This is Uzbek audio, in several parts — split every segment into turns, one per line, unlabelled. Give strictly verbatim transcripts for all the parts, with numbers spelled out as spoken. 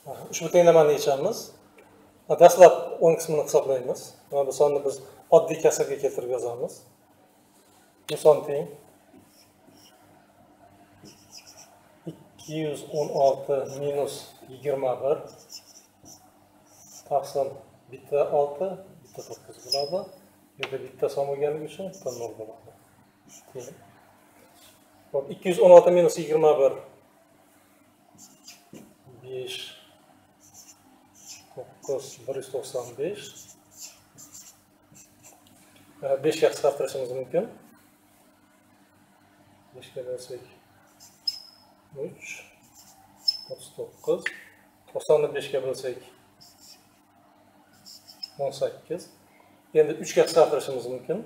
Ushbu tenglamani yechamiz. Dastlab o'ng qismini hisoblaymiz. Mana bu sonni biz oddiy kasrga keltirib yozamiz. Bu son teng ikki yuz o'n olti minus yigirma bir taqsim bitta olti, bitta to'qqiz bo'ladi. Bu yerda bitta son bo'lganligi uchun bitta nol bo'ladi. Hop, ikki yuz o'n olti minus yigirma bir besh to'qqiz bir yuz to'qson besh. besh ga qisqartirishimiz mumkin. besh ga bo'lsak uch o'ttiz to'qqiz. to'qsonni besh ga bo'lsak o'n sakkiz. Endi uch ga qisqartirishimiz mumkin.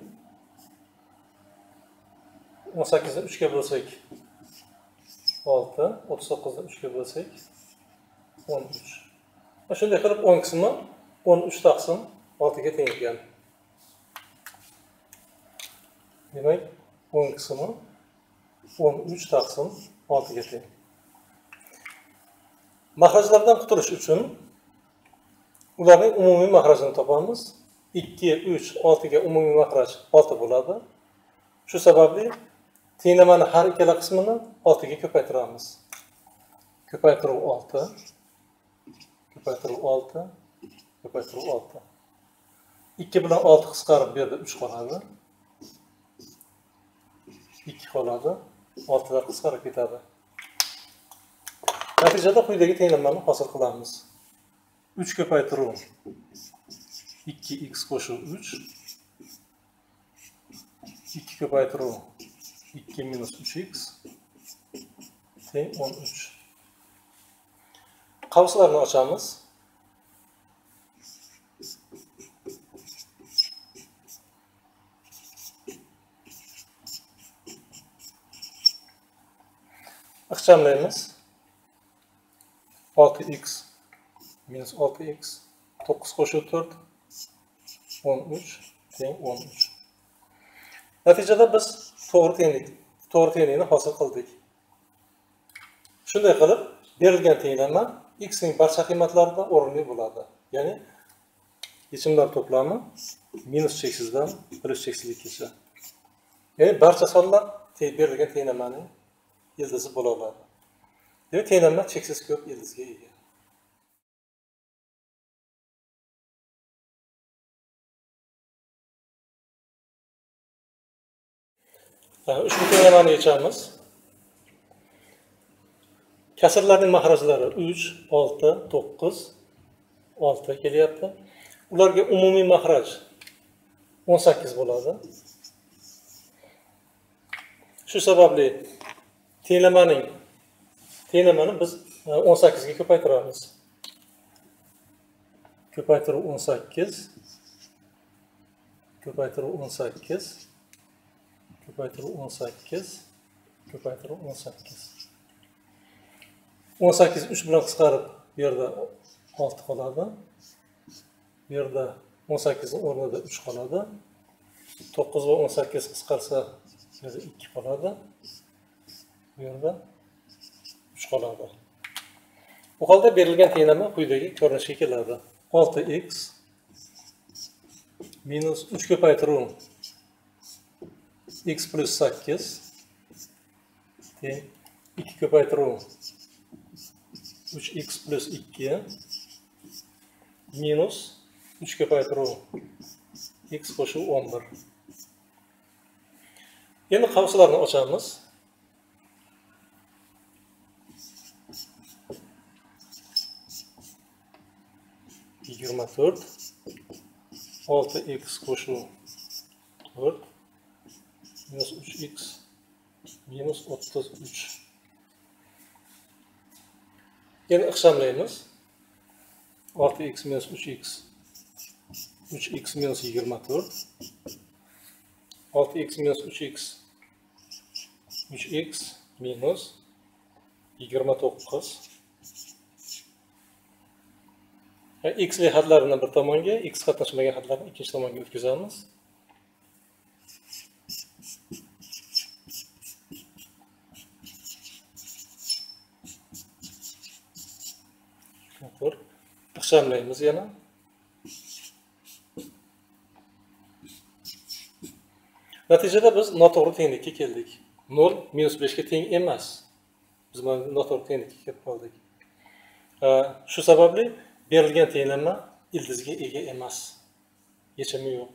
o'n sakkizni uch ga bo'lsak olti, o'ttiz to'qqizni uch ga bo'lsak o'n uch. Shunday qilib o'ng qismi o'n uch taqsim olti ga teng ekan. Demak, o'ng qismi o'n uch taqsim olti ga teng. Mahrajlardan qutulish uchun ularning umumiy mahrajini topamiz. ikki, uch, olti ga umumiy mahraj olti bo'ladi. Shu sababli tenglamani har ikkala qismini olti ga ko'paytiramiz. Ko'paytiruv olti, ko'paytiruv olti, ko'paytiruv olti. ikki bilan olti qisqarib bu yerda uch qoladi. ikki qoladi. olti da qisqarib ketadi. Natijada quyidagi tenglamani hosil qilamiz. uch ko'paytiruv ikki x qo'shib uch, ikki ko'paytiruv ikki minus uch x teng o'n uch. Qavslarni ochamiz. Ixchamlaymiz. olti x minus olti x, to'qqiz qo'shib to'rt, o'n uch teng o'n uch. Natijada biz to'g'ri tenglik, to'g'ri tenglikni hosil qildik. Shunday qilib, berilgan tenglama x ning barcha qiymatlarida o'rinli bo'ladi. Ya'ni yechimlar to'plami minus cheksizdan plyus cheksizlikgacha. Ya'ni barcha sonlar berilgan tenglamaning ildizi bo'la oladi. Demak, tenglama cheksiz ko'p ildizga ega. Ushbu tenglamani yechamiz. Kasrlarning mahrajlari uch, olti, to'qqiz, olti kelyapti. Ularga umumiy mahraj o'n sakkiz bo'ladi. Shu sababli tenglamaning tenglamani biz o'n sakkiz ga ko'paytiramiz. Ko'paytiruv o'n sakkiz, ko'paytiruv o'n sakkiz, ko'paytiruv o'n sakkiz, ko'paytiruv o'n sakkiz. o'n sakkiz uch bilan qisqarib bu yerda olti qoladi. Bu yerda o'n sakkiz ning o'rnida uch qoladi. to'qqiz va o'n sakkiz qisqarsa bu yerda ikki qoladi. Bu yerda uch qoladi. Bu holda berilgan tenglama quyidagi ko'rinishga keladi. olti x minus uch ko'paytiruv x plus sakkiz teng ikki ko'paytiruv uch x plus ikki minus uch ko'paytiruv x qo'shib o'n bir. Endi qavslarni ochamiz. yigirma to'rt, olti x qo'shib to'rt minus uch x minus o'ttiz uch. Endi ixchamlaymiz. olti x minus uch x, uch x minus yigirma to'rt, olti x minus uch x, uch x minus yigirma to'qqiz. X li xatlarini bir tomonga, x qatnashmagan xatlarni ikkinchi tomonga o'tkazamiz. ixchamlaymiz yana. Natijada biz noto'g'ri tenglikka keldik. nol minus besh ga teng emas. Biz mana noto'g'ri tenglikka kelib qoldik. Shu sababli berilgan tenglanma ildizga ega emas. Yechimi yo'q.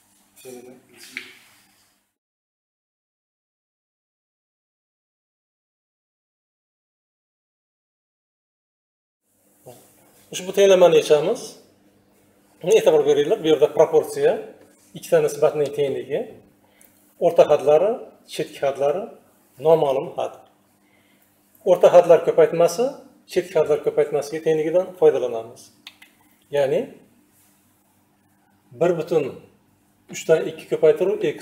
Ushbu tenglamani yechamiz. E'tibor beringlar, bu yerda proporsiya, ikkita nisbatning tengligi, o'rta hadlari, chetki hadlari, noma'lum had. O'rta hadlar ko'paytmasi, chetki hadlar ko'paytmasiga tengligidan foydalanamiz. Ya'ni bir butun uch dan ikki ko'paytiruv x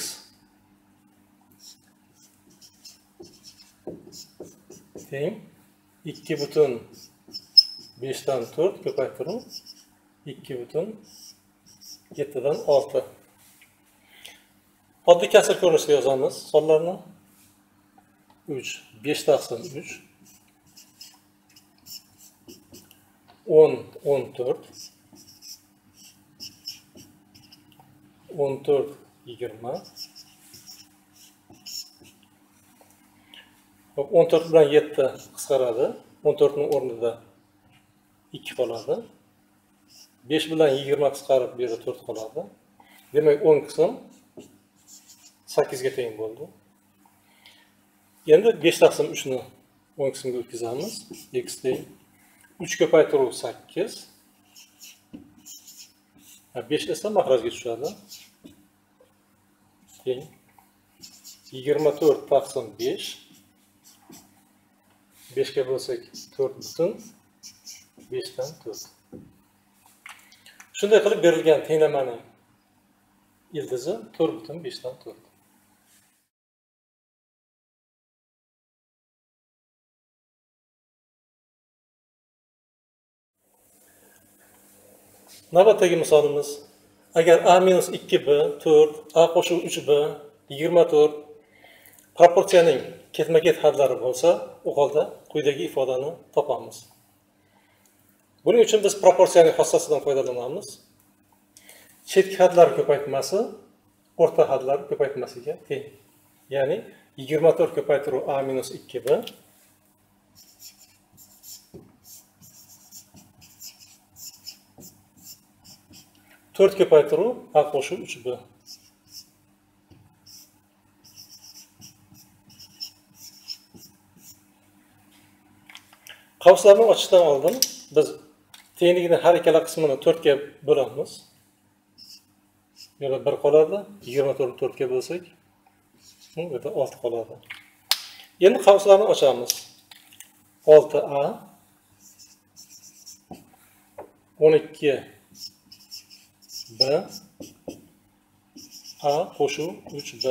teng ikki butun besh dan to'rt ko'paytiruv ikki butun yetti dan olti. Oddiy kasr ko'rinishida yozamiz sonlarni. uch, besh taqsim uch, o'n, o'n to'rt, o'n to'rt, yigirma. o'n to'rt bilan yetti qisqaradi. o'n to'rt ning o'rnida ikki qoladi. besh bilan yigirma qisqarib, bu yerda to'rt qoladi. Demak, o'n qism sakkiz ga teng bo'ldi. Endi besh taqsim uch ni o'n qismga o'tkazamiz. X teng uch ko'paytiruv sakkiz. besh esa mahrajga tushadi. Teng yigirma to'rt taqsim besh. besh ga bo'lsak to'rt butun besh dan to'rt. Shunday qilib berilgan tenglamaning ildizi to'rt butun besh dan to'rt. Navbatdagi misolimiz, agar a minus ikki b, to'rt, a qo'shib uch b, yigirma to'rt proporsiyaning ketma-ket hadlari bo'lsa, u holda quyidagi ifodani topamiz. Buning uchun biz proporsiyaning xossasidan foydalanamiz. Chetki hadlar ko'paytmasi o'rta hadlar ko'paytmasiga teng. Ya'ni yigirma to'rt ko'paytiruv a minus ikki b to'rt ko'paytiruv a qo'shib uch b. Qavslarni ochishdan oldin biz tengligini har ikkala qismini to'rt ga bo'lamiz. Bu yerda bir qoladi. yigirma to'rt to'rt ga bo'lsak, bu yerda olti qoladi. Endi qavslarni ochamiz. olti a o'n ikki b a qo'shuv uch b.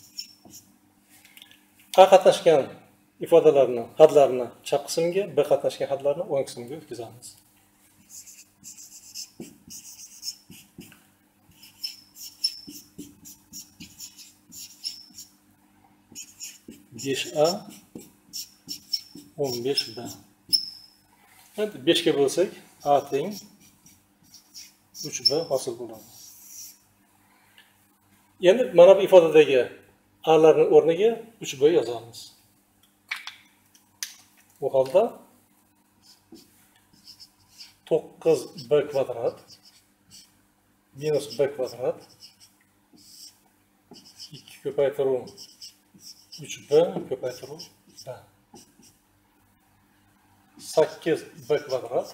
A qatnashgan ifodalarni, hadlarni chap qismga, b qatnashgan hadlarni o'ng qismga o'tkazamiz. besh a o'n besh b. Endi besh ga bo'lsak, a teng uch b hosil bo'ladi. Endi mana bu ifodadagi a larning o'rniga uch b yozamiz. Bu holda to'qqiz b kvadrat minus b kvadrat ikki ko'paytiruv uch b ko'paytiruv b. sakkiz b kvadrat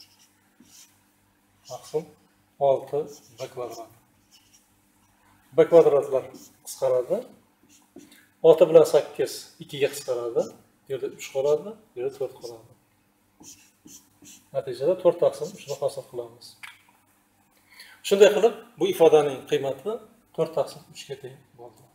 maqsum olti b kvadrat. B kvadratlar qisqaradi. olti bilan sakkiz ikki ga qisqaradi. Bu yerda uch qoladi, bu yerda to'rt qoladi. Natijada to'rt taqsim uch ni hosil qilamiz. Shunday qilib, bu ifodaning qiymati to'rt taqsim uch ga teng bo'ldi.